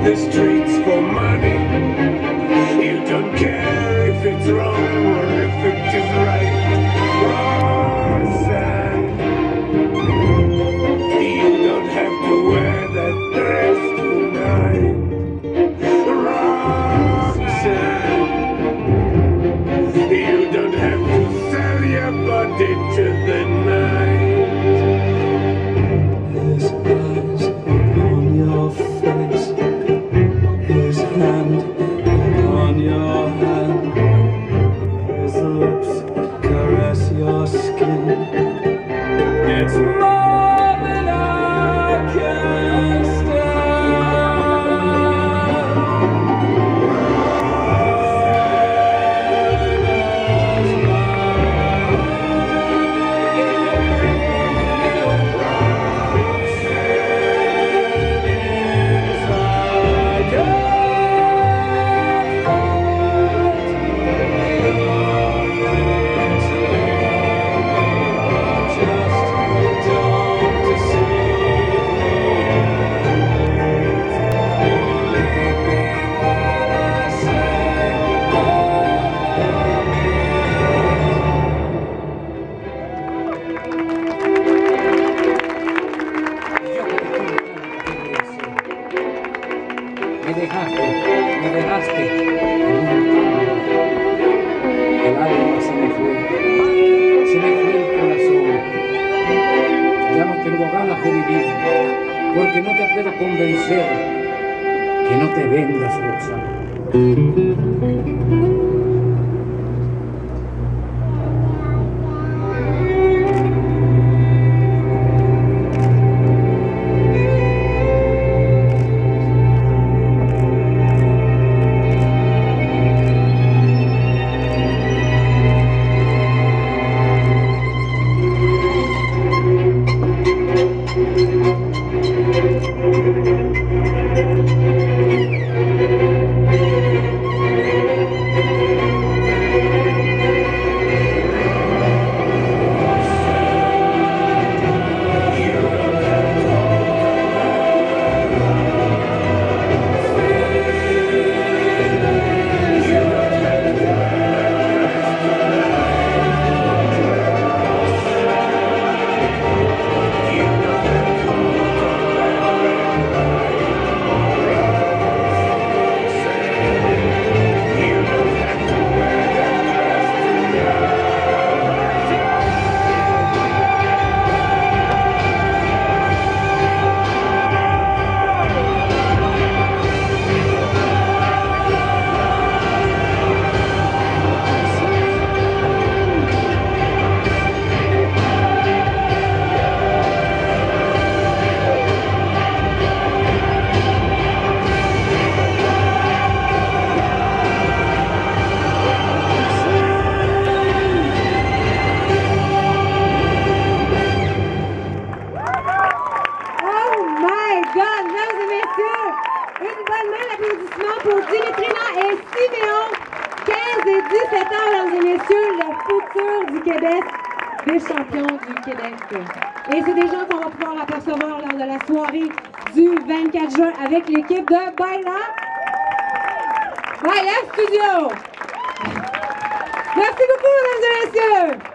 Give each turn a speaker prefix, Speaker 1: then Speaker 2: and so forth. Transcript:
Speaker 1: the streets for money. You don't care if it's wrong or if it is right. Roxanne, you don't have to wear that dress tonight. Roxanne, you don't have to sell your body to the night.
Speaker 2: His eyes upon your face, his hand upon your hand, his lips caress your skin. It's more than I can
Speaker 3: me dejaste en un el alma se me fue el corazón, ya no tengo ganas de vivir, porque no te puedo convencer que no te vendas, Roxana.
Speaker 4: Pour Dimitrina et Siméon, 15 et 17 ans, mesdames et messieurs, le futur du Québec, des champions du Québec. Et c'est des gens qu'on va pouvoir apercevoir lors de la soirée du 24 juin avec l'équipe de Baila Studio. Merci beaucoup, mesdames et messieurs.